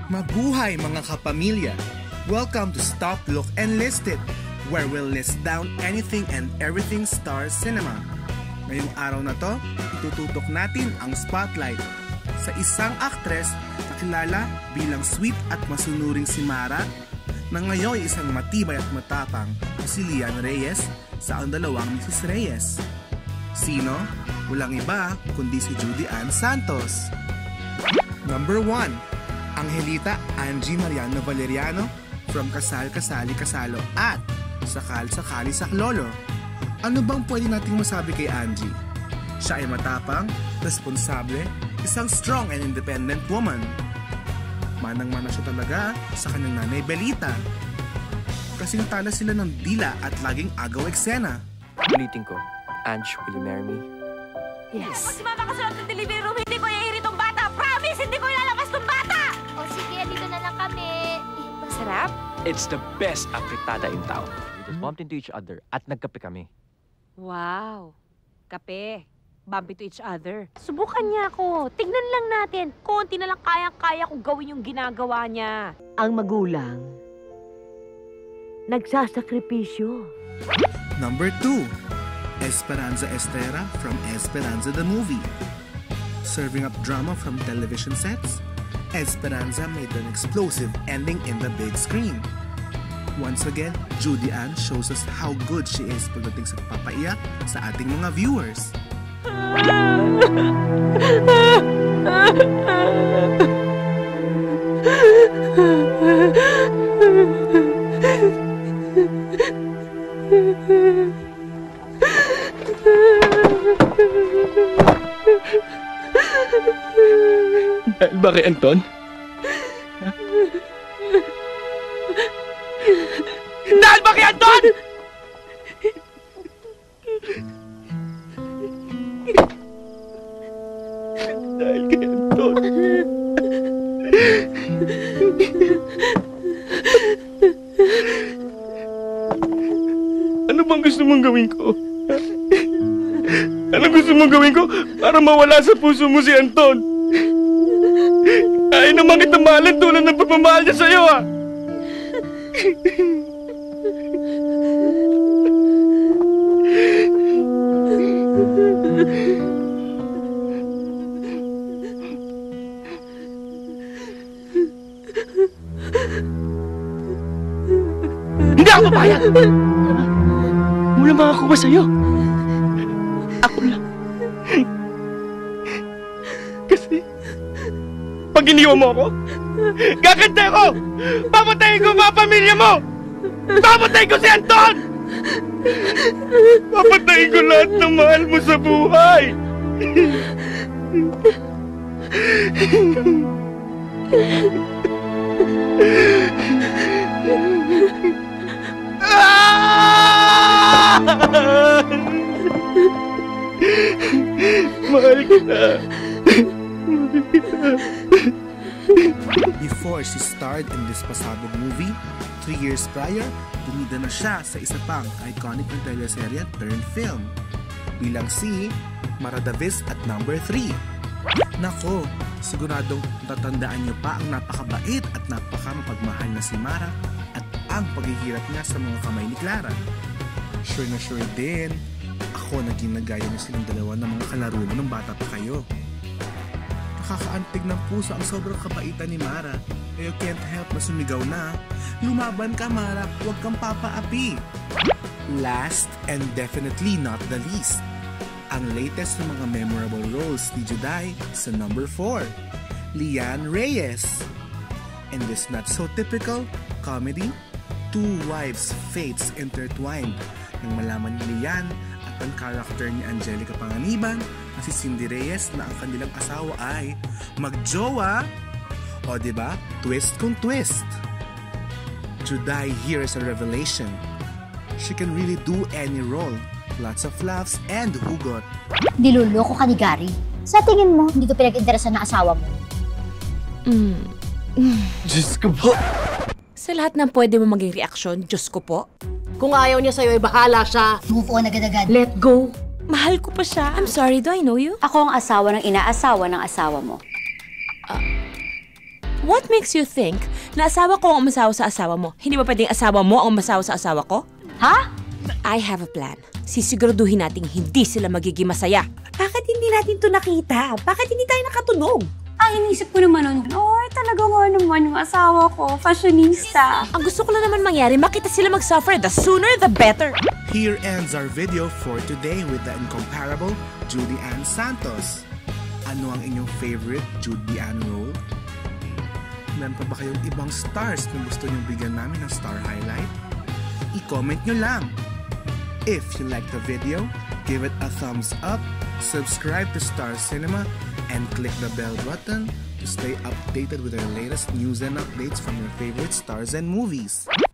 Mabuhay mga kapamilya! Welcome to Stop, Look, and List It, where we'll list down anything and everything Star Cinema. Ngayong araw na to, itututok natin ang spotlight sa isang aktres na kilala bilang sweet at masunuring si Mara, na ngayon ay isang matibay at matapang na si Lian Reyes sa Ang Dalawang Mrs. Reyes. Sino? Walang iba kundi si Judy Ann Santos. Number 1, Angelita Angie Mariano Valeriano from Kasal Kasali Kasalo at Sakal Sakali Saklolo. Ano bang pwede nating masabi kay Angie? Siya ay matapang, responsable, isang strong and independent woman. Manang-mana siya talaga sa kanyang nanay Belita. Kasing tala sila ng dila at laging agaw eksena. Ulitin ko, Ange, will you marry me? Yes. Kung si Mama kasunod ng delivery room, hindi ko iiri tong bata. Promise, hindi ko ilalabas tong bata! O sige, dito na lang kami. Masarap? It's the best afritada in town. We just bumped into each other at nagkape kami. Wow. Kape. Bump into each other. Subukan niya ako. Tignan lang natin. Konti na lang kayang-kaya kong gawin yung ginagawa niya. Ang magulang, nagsasakripisyo. Number 2, Esperanza Estrella from Esperanza the Movie. Serving up drama from television sets, Esperanza made an explosive ending in the big screen. Once again, Judy Ann shows us how good she is pagdating sa papaiyak sa ating mga viewers. Dahil ba kay Anton? Dahil ba kay Anton? Dahil kay Anton. Ano bang gusto mong gawin ko? Ano gusto mong gawin ko para mawala sa puso mo si Anton? Ay naman kita mahalin tulad ng pagmamahal niya sa'yo, ah! Hindi ako papayag! Mula mga ako ba sa'yo? Ako lang. Kasi, pag iniwan mo ako, gagantay ko! Papatayin ko mga pamilya mo! Papatayin ko si Anton! Papatayin ko lahat ng mahal mo sa buhay! Mahal kita. Before she starred in this pasabog movie, 3 years prior, bumida na siya sa isa pang iconic na teleserye turned film bilang si Mara Davis at Number 3. Nako, siguradong tatandaan niyo pa ang napakabait at napakamapagmahal na si Mara at ang paghihirap niya sa mga kamay ni Clara. Sure na sure din, ako naging nagaya niyo silang dalawa ng mga kalaro mo nung bata pa kayo. Nakakaantig ng puso ang sobrang kabaitan ni Mara. Kaya can't help na sumigaw na, lumaban ka Mara, huwag kang papaapi. Last and definitely not the least, ang latest na mga memorable roles ni Juday sa Number 4, Lian Reyes. In this not so typical comedy, two wives' fates intertwined nang malaman ni Lian at ang character ni Angelica Panganiban na si Cindy Reyes na ang kanilang asawa ay magjowa. O diba? Twist kung twist. Juday here is a revelation. She can really do any role. Lots of laughs and hugot. Niloloko ka ni Gary. Sa tingin mo, hindi ko pinag-interesan ng asawa mo. Diyos ko po. Sa lahat ng pwede mo maging reaksyon, Diyos ko po. Kung ayaw niya sa'yo, bahala siya. Move on agad-agad. Let go. Mahal ko pa siya. I'm sorry, do I know you? Ako ang asawa ng inaasawa ng asawa mo. What makes you think na asawa ko ang umasawa sa asawa mo? Hindi ba pwedeng asawa mo ang umasawa sa asawa ko? Ha? I have a plan. Sisiguraduhin nating hindi sila magiging masaya. Bakit hindi natin to nakita? Bakit hindi tayo nakatunog? Ang inisip ko naman nun, ay talaga nga naman yung asawa ko, fashionista. Ang gusto ko lang naman mangyari, makita sila mag-suffer. The sooner, the better. Here ends our video for today with the incomparable Judy Ann Santos. Ano ang inyong favorite Judy Ann role? Meron pa ba kayong ibang stars na gusto nyong bigyan namin ng star highlight? I-comment nyo lang! If you like the video, give it a thumbs up, subscribe to Star Cinema, and click the bell button to stay updated with our latest news and updates from your favorite stars and movies.